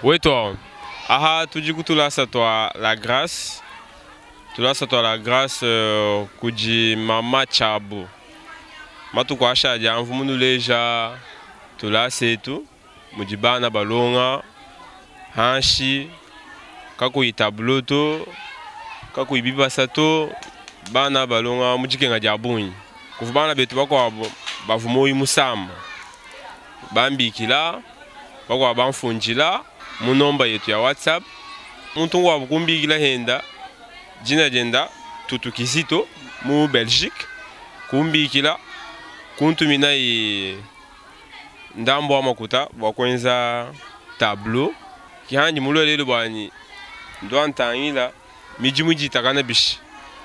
Oui, toi. Aha, tu dis que tu l'as à toi la grâce. Tu l'as à toi la grâce que dit Mama Chabo. Ma tu quoi acha dia envu munu leja. Tu l'as c'est tout. Mujibana balonga. Hanshi. Kako itablo to. Kako ibiba sato. Bana balonga mujikenga diabuni. Kufubana betu bako bavumoyi musama. Bambi kila. Bako banfunjila. Munomba yetu ya WhatsApp. Muntu wa kumbi kila henda. Jina jenda tutu kizito mu Belgique. Kumbi kila kuntu minai ndambo wa makuta wakwenza tableau kihanji mulo lelo bani ndo antangila miji muji takana bishi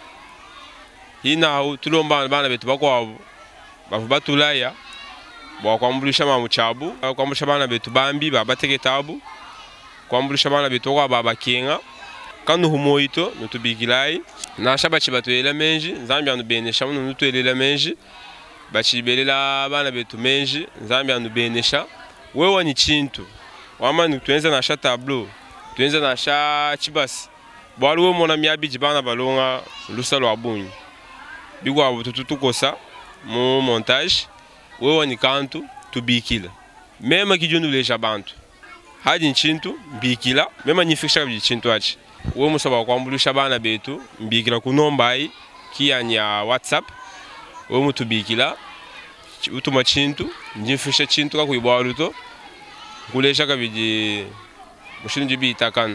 ina tulomba bana betu bako batulaya bakwambulisha mamuchabu bakwambulisha bana betu bambi babateke tabu kwambulisha bana betu kwa baba kenga kanu humoito nutubigilai na shabachi batuela menji nzambi anu benesha munu nutuelela menji bachi belela bana betu menji nzambi anu benesha wewe ni chintu wama nutuenza na sha tableau tuenza na sha chibasi bwali we mona miabiji bana balonga lusalo abunyi bigwa bututukosa mu montage wewe ni kantu tubikila mema kijunu leja bantu hadi nchintu mbikila mema nifisha bichintu achi we musaba kwambulisha bana betu mbikila kunombai kiyanya WhatsApp we mutubikila utuma chintu njifisha chintu kakuyibwaluto kulesha kabiji mushinji bitakana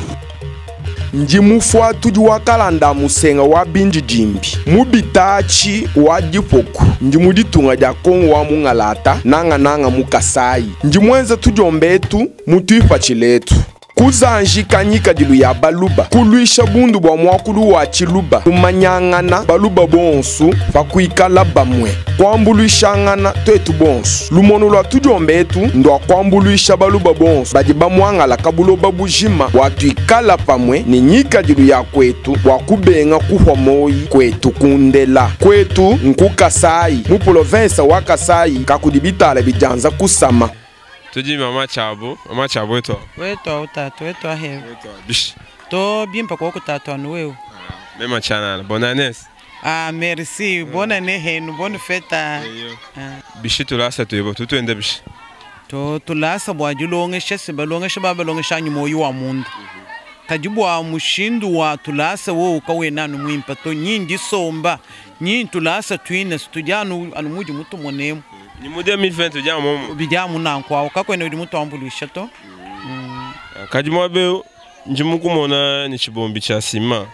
njimufwa tuji wakalanda musenga wa binji jimbi mubitachi wa dipoku njimuditunga dia kongo wa mungalata nanga mukasai njimwenza tujombetu mutuipa chiletu kuzanjika nyika dilu ya baluba kuluisha bundu bwa mwakulu wa chiluba kumanyangana baluba bonsu bakuikala bamwe kwambuluishangana twetu bonsu lumono lwa tujombetu ndo kwambuluisha baluba bonsu badi bamwangala kabuloba bujima watuikala pamwe ni nyika dilu ya kwetu wakubenga kuhwamoyi kwetu kundela kwetu nkukasai mu province wa Kasai kakudibitala bijanza kusama. Tuji Mama Chabo eto. Weto utatu weto ahe. Weto bish. To bimpa kwa kutatu anuweo. Mema chana bonne année. Ah merci, bonne année henu, bonne fête. Bishi tulasa tuibo tutuende bishi. To tulasa bwajulongesha sibalongesha babalongesha nyumoyi wa mundu. Kajibwa mushindu wa tulasa wo ukawe nanu mwimpa to nyindi somba. Nyindi tulasa tuine stujanu anumuji mutu monemu. Ni mu 2020 bijya mu bijyamu nankwa kakwene uri muto wambulisha to kajimwa be njimukumona ni chibombi cha sima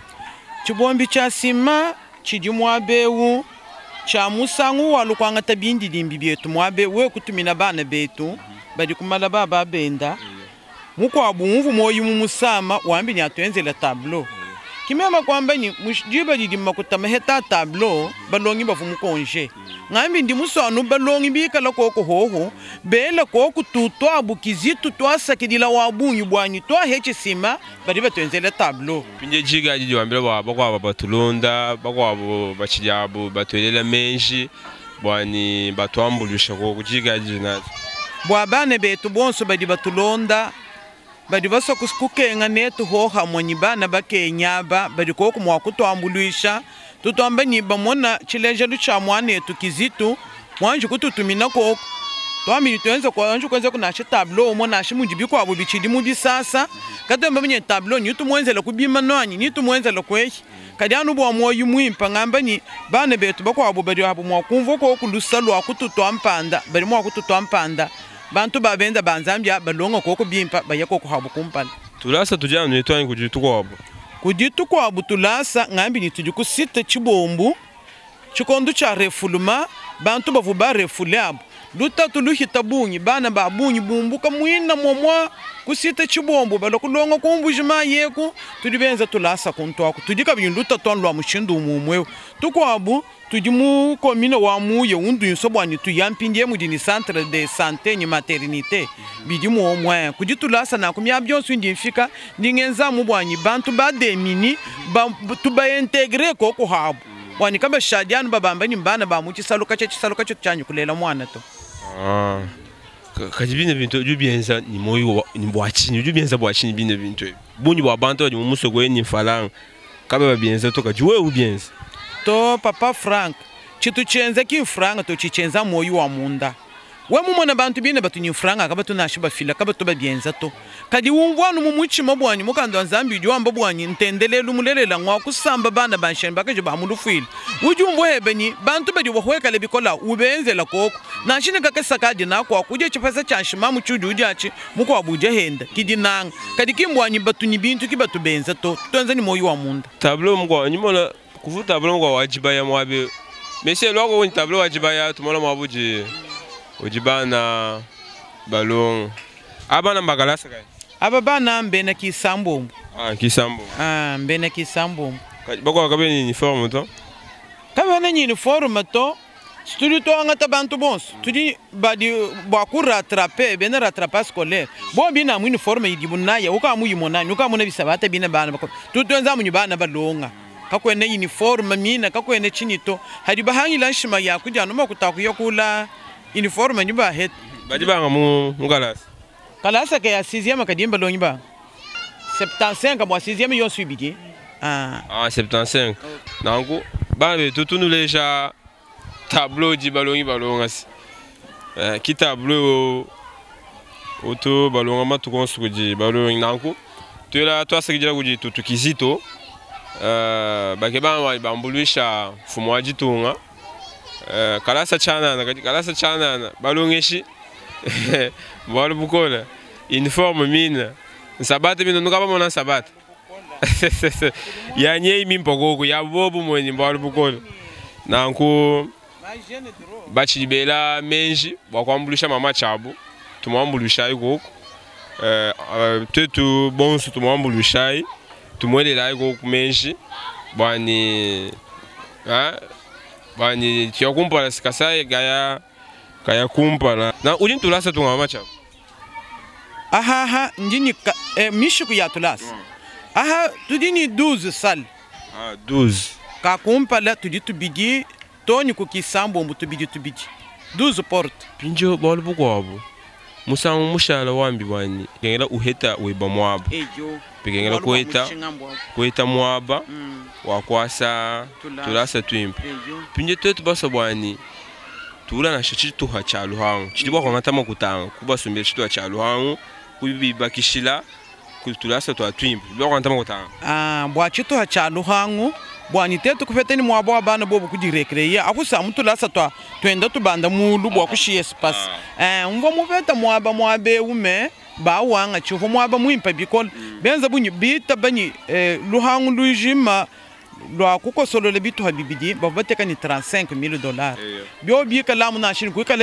chijimwa bewu cha musangu walukwanga tabindi dimbi byetu mwabe we kutumina bana betu badi kumala baba benda muko abunvu moyi mu musama wambi ni atwenzela tableau kimema kwamba ni mujiba didima kutama heta tableau balongi bavumu konje ngambi ndi musonu balongi bikala koko hoho bela koko tutwa bukizito twasakidila wabunyu bwanyi twa heche sima badi batwenzela tableau pinje jiga jiji wambira bakwa batulonda bakwa bachijabu batwelela menji bwani batwambulisha ko kujiga jiji na bwabane betu bonso badi batulonda badi baso kukenga netu hoha mwanyi bana bakenyaba badi koko mwakutwambulisha tutwamba ni bamona chileja lucha mwana yetu kizito mwanje kututumina koko twamini twenza kwa anju kwenza kunashe tableau mona shimujibi kwa bubichidi mubi sasa katemba mwenye tableau ni tumwenzela kubima nwanyi ni tumwenzela kweshi kadianu bwa moyo mwimpa ngamba ni bana betu bakwa abo badi abo mwakumva ko kulusalo akututwampanda bali mwakututwampanda bantu babenda banzambya balonga koko bimpa bayako ko habu kumpana tulasa tujana netwani kujitukwa abo kujitukwa abo tulasa ngambi ni tujikusite chibombu chikondu cha refuluma bantu bavuba refulabo lutatu luhita bunyi bana babunyi bumbuka mwina momwa kusite chibombu balokulonga kumbujima yeku tudibenza tulasa kuntwako tudika binduta tonlwa mushindu mumwe tukwabu tudimu komine wa muye undu insobwani tuyampindye mudini centre de santé ni maternité bidimu omwe kujitulasa na kumya byonso ndimfika ndingenza mubwanyi bantu bademini tuba integrer koko habu wani kaba shadianu babamba ni mbana ba muchi saluka cha chanyu kulela mwana to kajibine bintu jubienza ni moyo ni bwachini jubienza bwachini bine bintu bunyi bwa bantu ni muso gwe ni falanga kabe babienza to kajuwe ubienza to papa Frank chitu chenza ki franga to chichenza moyo wa munda we mumona bantu bine batu franga kaba tunashiba fila kaba to babienza to kadi wumvwanu mumuchi mabwanyi mukando nzambi jwamba bwanyi ntendelelu mulelela ngwa kusamba bana banshani bakaje bamulufile ujumvo hebenyi bantu badi bohweka lebikola ubenzela koko nashine kakesakadi nakwa kuje chipasa chanshima muchuju ujachi muko abuja henda kidinanga kadi kimbwanyi batu ni bintu kibatu benza to tonza ni moyo wa munda tableau mko nyimola kuvuta tableau mko wajibaya mwabe monsieur loko woni tableau wajibaya tumola mwabuji ujibana balon abana magalasa kai aba bana mbena kisambo kisambo mbena kisambo bako kabe ni uniforme to kabe ni uniforme to studio to ngata bantu bons tudi badi baku rattraper bena rattrapage scolaire bo bina mu uniforme yidibuna ya uka mu yimona nuka mu na bisabata bina bana bako tutonza mu bana balonga kakwene uniforme mina kakwene chinito hadi bahangi lanshima ya kujana mo kutakuyokula uniforme nyumba het badi banga mu ngalasa kalasa ke ya 6e akadimba lo nyumba 75 moi 6e yo suivi 75 nangu ba tutunu leja tableau di balongi balongasi ki tableau auto balonga matu konstruji balongi nangu tuela to asakijira kuji tutukizito bakeba bambuluisha fumo ajitunga kalasa chana balongeshi Bora bukola uniforme mina sabata mina nukaba mona sabata ya nyei mimpogoko ya bobu mwenye bora bukola nanku bachibela menji bakwambulisha mama chabu tumwambulisha igoko tetu bonsu tumwambulisha tumwelela igoko menji bani bani tiyakumpala sikasai kaya kumpala na ujin tulasa tunga macha aha njini mishiku ya tulasa aha tudini 12 sal 12 ka kumpala tudi tubigi toni ku kisambo mbu tubigi 12 porte pinjo bolu bukwabu musangu mushala wambi bwani kengela uheta weba mwaba ejo pekengela kuheta mwaba wakwasa tulasa twimpa pinjo tetu basa bwani tula na shichi tuha cha luhangu chitibwa kwa ngata makutanga kuba sumbele chitu cha luhangu kubibakishila kutulasa twa twimba bwa kwa ngata makutanga bwa chitu cha luhangu bwa ni tetu kufeteni mwabo abana bobu kujirekreya akusa mutulasa twa twenda tubanda mulu bwa kushiye space mvo muveta mwaba mwabe ume ba wanga chufo mwaba muimpa bikol benza bunyi bita bani luhangu lujima lwa kukosolola bitu habibidi babateka ni $35,000 bio bika lamu na shini kuikala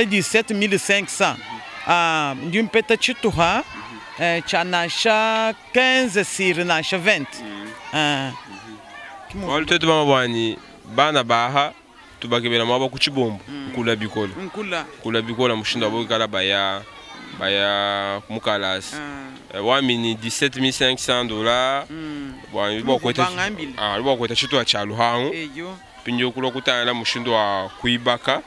17,500 ndimpeta chituha chanasha 15 siri nasha 20 wale tetu bama bwani bana baha tubakebela mwaba kuchibombo kula bikola mushinda bokala baya mukalas wami ni $17,500 bwa kweta chitu cha luhangu pinjo kulo kutana mushindo wa kuibaka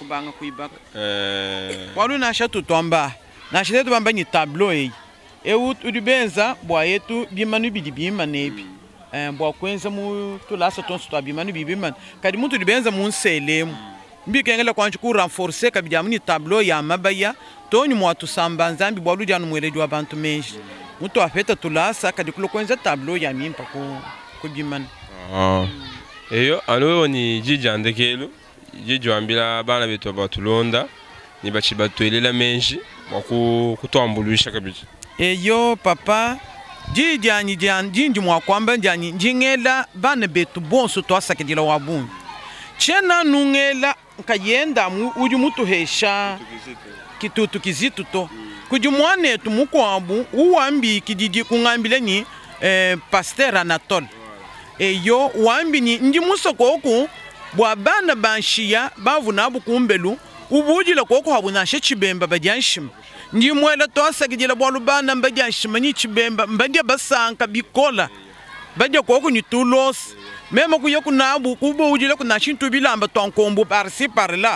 walu na shatu tomba na shatu bamba ni tableau udibenza bwa yetu bimanu bidibima nebi bwa kwenza mu tulasa tonso twa bimanu bibima kadi muntu dibenza mu nselemu mbikengela kwanchu ku renforcer kabijamuni ni tableau ya mabaya toni mwatu samba nzambi bwa lujanu mweleji wa bantu menji mutu afeta tulasa kadi kulo kwenza tableau ya mimpa ku bimana eyo alo ni jijandekelo jijwambila bana betu batulonda ni bachibatuelela menji kutwambulisha kabisa eyo papa jijani jinji mwakwamba njani njingela bana betu bonso twasakidila wabuni chena nungela kayenda uju mutu hesha kitutu kizitu to kujumwane tumukwambu uwambi kididi kungambile ni Pasteur Anatole eyo wambi ni ndi musoko oku bwa bana banshiya bavuna bukumbelu ubujila koko habuna chibemba badyanshima ndi mwela twasakidila bwa lubana mbadyanshima ni chibemba mbadya basanka bikola badya koko ni tulos mema kuya kunabu kubo ujila kuna chintu bilamba twankombo parsi par là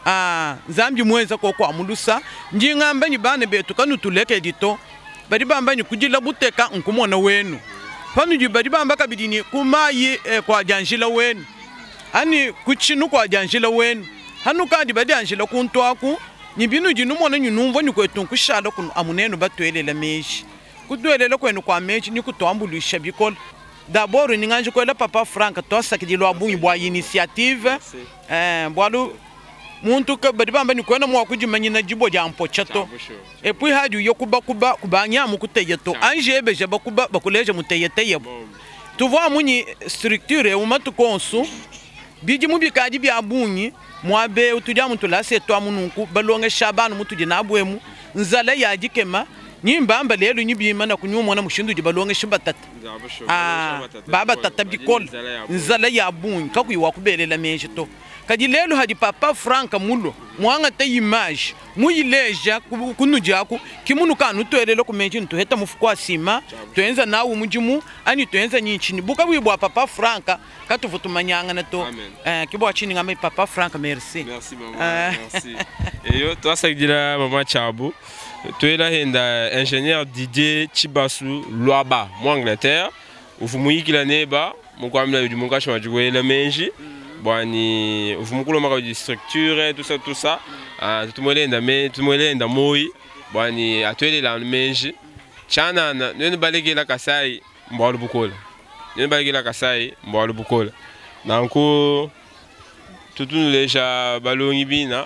Nzambi mweza kwa amulusa njingamba ni bana betu kanu tuleke dito badi bamba ni kujila buteka nkumona wenu panu ji badi bamba kabidini kumayi kwa janjila wenu ani kuchinu kwa janjila wenu hanu kandi badi anjila kuntwaku nyibinu jinu mona nyunumvo ni kwetu kushala kun amunenu batwelela meshi kutwelela kwenu kwa meshi ni kutoambulisha bikola d'abord ni nganje kwela papa Frank to sakidilo abunyi bwa initiative bwalu muntu ka badi bamba ni kwena mwa kujimanyina jibo ja mpochato et puis haju yokuba kubanya mu kuteyeto anje beje bakuba bakuleje muteyete yebo tu vois muni structure uma tu konsu biji mu bikaji bi abunyi mwabe utujya muntu lase to amununku balonge shabanu mutuje nabwemu nzala yajikema nyimba lelo nyibima na kunyuma na mushindu jibalonge shibatata baba tata bikol nzala yabunyi kakuyiwa kubelela menje to kadi lelo hadi papa Frank mulo mwanga te image muyileja kunujako kimunu kanu twelelo kumenje nto heta mufukwa sima twenza nawo mujimu ani twenza nyinchini buka bwa papa Frank katuvutumanyanga na to kibwa chini ngame papa Frank merci maman merci eyo to asagidira mama Chabu twela henda ingénieur Didier Chibasu Loaba mu Angleterre ufumuyikila neba mukwamla yudi munkasho majwela menji bwani ufumukulu maka di structure tout ça tumwelenda moi bwani atwele la menji chana nene balegela Kasai mbwalu bukola nene balegela Kasai mbwalu bukola nanko tutunuleja balongi bina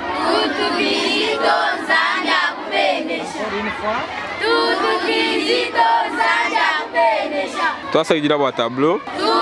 toi ça dit la boîte tableau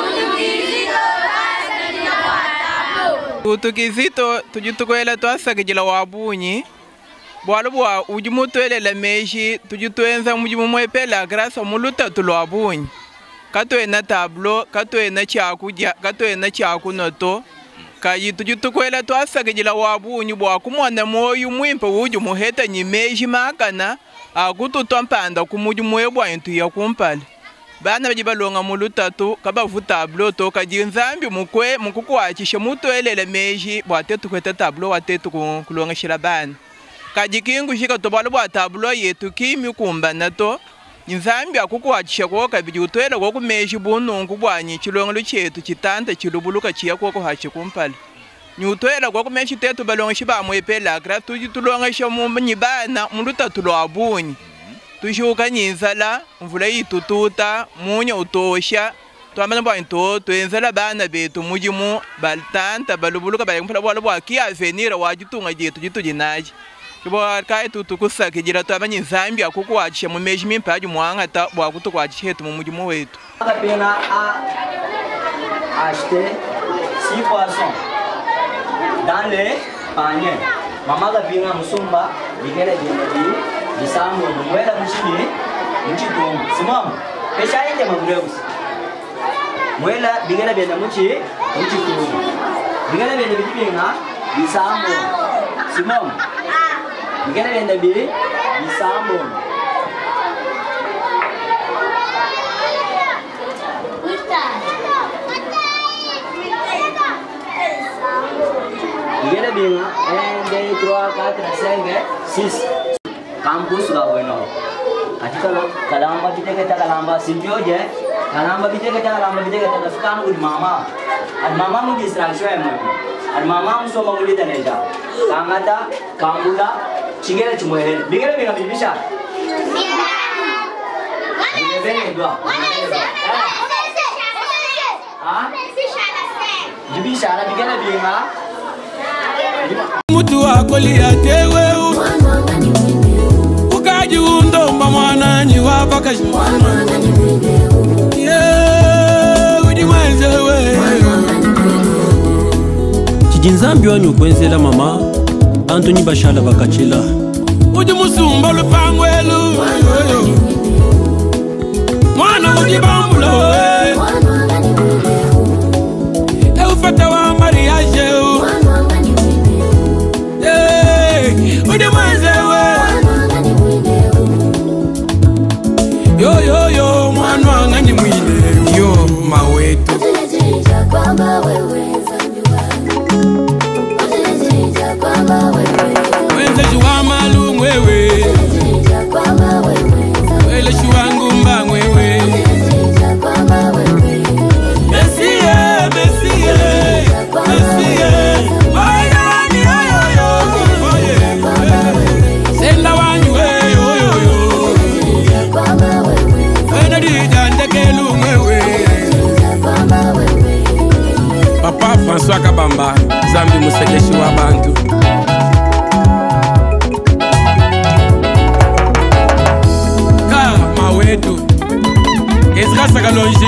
Tukizito tujitukwela twasakijila wabunyi bwalu bwa ujimutwelela meshi tujitwenza mujimumwepela grasa muluta tulwabunyi katwena tablo katwena chakuja katwena chakunoto kayi tujitukwela twasakijila wabunyi bwa kumwana moyu mwimpa uju muheta nyimeshi makana akututwa mpanda kumuju mwebwa intu ya kumpala bana baji balonga mulutatu kabavu tablo to kaji nzambi mukwe mukukwachisha mutwelele meji bwatetu kweta tablo watetu kulonga shirabana kaji kingu shika to balo bwa tablo yetu kimi kumba nato nzambi akukwachisha ko kabiji utwela ko kumeji bunungu bwanyi chilonga luchetu chitanda chilubuluka chiya ko hachi kumpala nyutwela ko kumeji tetu balonga shiba mwepela gra tuji tulonga shamu nyibana mulutatu lwabunyi tushuka nyinzala mvula yitututa munya utosha twamana bwa into twenzala bana betu mujimu baltanta balubuluka bayimphula bwalo bwa kiavenira wajitunga jetu jitujinaji kibwa kai tutukusaka jira twamanya nzambi akukwachisha mu meji mimpaji mwanga ta bwa kutukwachisha hetu mu mujimu wetu pena a acheter 6 poissons dans les paniers mama la pinga musumba bigele bigele bisamu mwela mshini mchitu simam pesha yake mabreus mwela bigela bena mchitu bigela bena bibinga bisamu simam bigela bena bisamu bigela bena 1 2 3 4 5 6 kampus sudah bueno. Aja kalau kalamba kita kalamba simpio je, kalamba kita sekarang udah mama. Ad mama mau distraction ya ad mama mau semua mau diteneja. Kangata, kambula, cingela cuma hel. Bigera bingga bisa. Bingga dua. Ah? Jadi sana bigera bingga. Mutu akoli atewe. Undo mwana ni wapaka kijinzambi wanyu kwenzela mama Anthony bashala bakachela uji musumba lupangwelu mwana uji bambulo eufata wa mariage uji mwenzewe yo mwana wangani mwile yo mawetu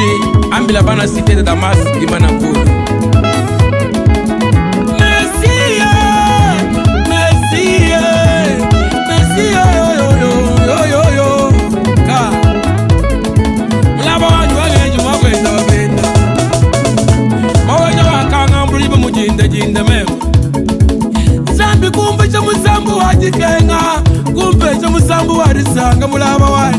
ambila bana cité de Damas imana kulu. Zambi kumbe cha musambu wajikenga, kumbe cha musambu warisanga mulaba wani.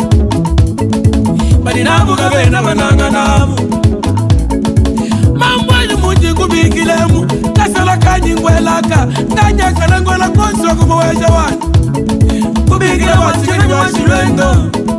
Bali navuga bena bananga namu, mambwali munji kubikilemu, kasala kanyi ngwelaka, kanya kalangwela konso kumaweja wani. Kubikile wasikini washilwendo,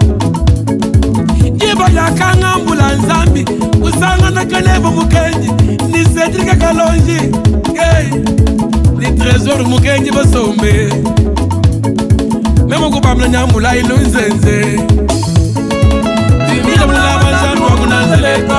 jiba ya kangambula nzambi, usanga na kalebo mukenji, ni Cedric Kalonji, ni trésor mukenji basombe. Memo kubamla nyambula ilunzenze, vimila mulaba njanu wakunanzeleka.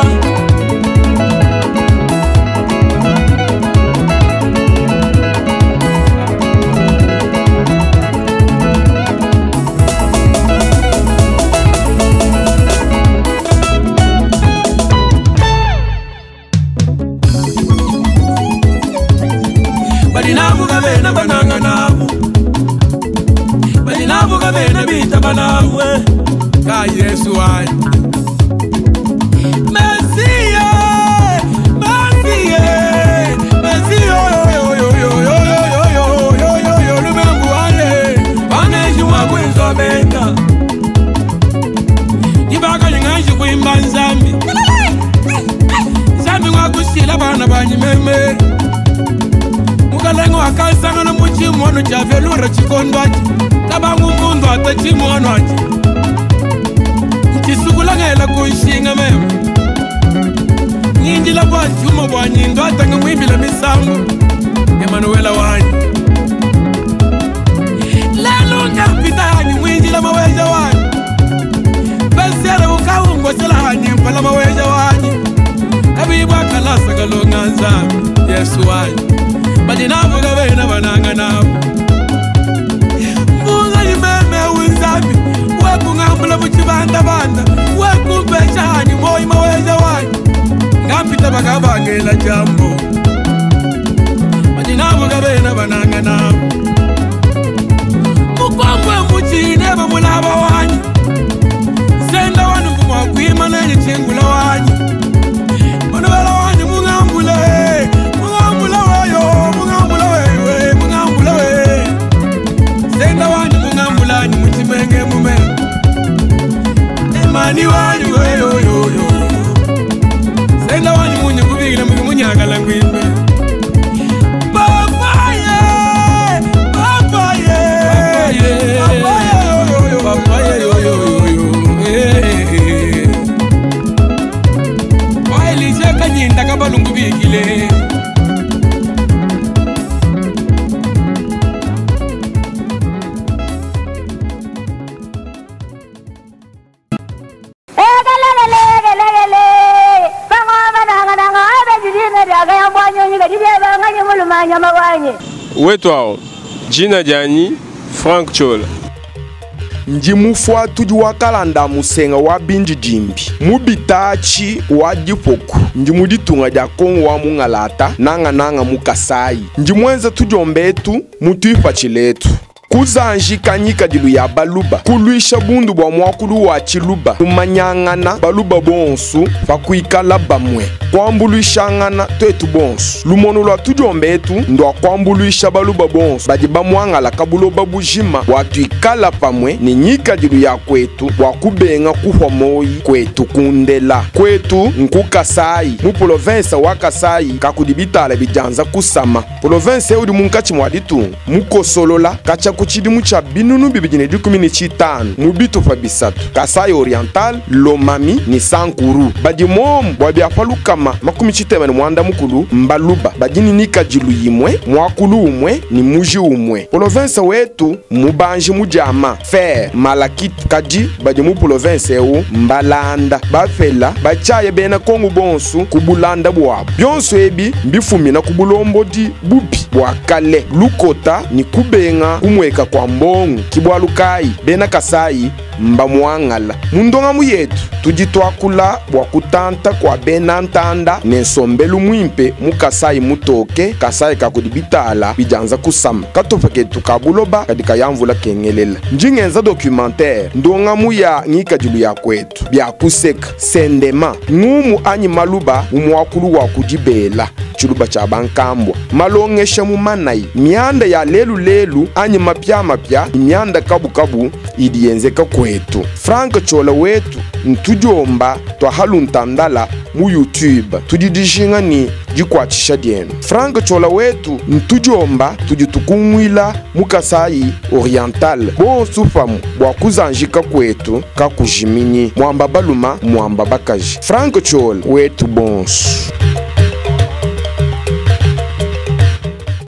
Balinavuga bena bananga namu, balinavuga bena bita banamwe. Ka Yesu wai Messiye, Messiye, Messiye, yo lumengu wale baneju wakwenzo beka ibaka linganji kuimba nzambi nzambi wakusila bana banyimeme mukalengo akansanga na muchimono chavelura chikondwachi kabangu mundu ata chimono achi chisugulangela kuishinga mema ninjila kwa chuma kwa nyindo atanga mwimbila misambo Emanuela wanyi lelo ngapita hani mwinjila maweja wanyi besele ukawungwa sila hani mpala maweja wanyi kabibwa kalasa kalonga nzambi Yesu wanyi badinavuga bena bananga nabu mbuga nimeme winzambi wakungambula muchibanda banda wakumpesha hani moyi maweja wanyi ngapita bakabangela jambo badinavuga bena bananga nabu mukongwe muchine bamulaba wanyi senda wanu kumwakwima neni chingula wanyi manubela wanyi mungambule ni muchimenge mume emani wani weyo senda wani munye kubigile munyagala ngwimbe papaye wailije kanyinda kabalungu bigile wetwao jina jani Frank Chola njimufwa tuji wakalanda musenga wa Binjijimbi mubitachi wa Difoku njimuditunga dia Kongo wa mungalata nanga mukasai njimwenza tujombetu mutuifa chiletu kuzanjika nyika dilu ya baluba kuluisha bundu bwa mwakulu wa chiluba kumanyangana baluba bonsu pakuikala bamwe kwambuluishangana twetu bonsu lumono lwa tujombetu ndwa kwambuluisha baluba bonsu badi bamwangala kabuloba bujima watuikala pamwe ni nyika dilu ya kwetu wakubenga kuhwa moyi kwetu kundela kwetu nkukasai mu province wa Kasai kakudibitala bijanza kusama province eudi munkachi mwaditu mukosolola kacha kuchidimu cha binunu bibijine dikumini chitanu mubito fa bisatu Kasai Oriental Lomami ni Sankuru badi mom bwabiafalukama makumi chitema ni mwanda mukulu mbaluba badini nika jilu yimwe mwakulu umwe ni muji umwe province wetu mubanji mujama fer malakit kaji badi mu province eu mbalanda bafela bachaye bena Kongo bonsu kubulanda bwabo byonso ebi mbifumina kubulombo di bubi bwakale lukota ni kubenga kumweka kwa mbongo kibwalukai bena Kasai mba muangala mundonga muyetu tudi twakula bwakutanta kwa benantanda nensombelu mwimpe mukasai mutoke kasai kakudibitala bijanza kusama katofa ketu kabuloba kadika yamvula kengelela njingenza documentaire ndonga muya ngika jilu ya kwetu bya kuseka sendema ngumu anyi maluba umwakulu wa kujibela chuluba cha bankambwa malongesha mumanai mianda ya lelu anyi mapya mianda kabu idiyenzeka kwetu Frank Chola wetu ntujomba twahaluntandala mu YouTube tudidishinga ni jikwachisha dienu Frank Chola wetu ntujomba tujitukumwila mukasai oriental bo sufamu bwakuzanjika kwetu kakujiminyi mwamba baluma mwamba bakaji Frank Chola wetu bonsu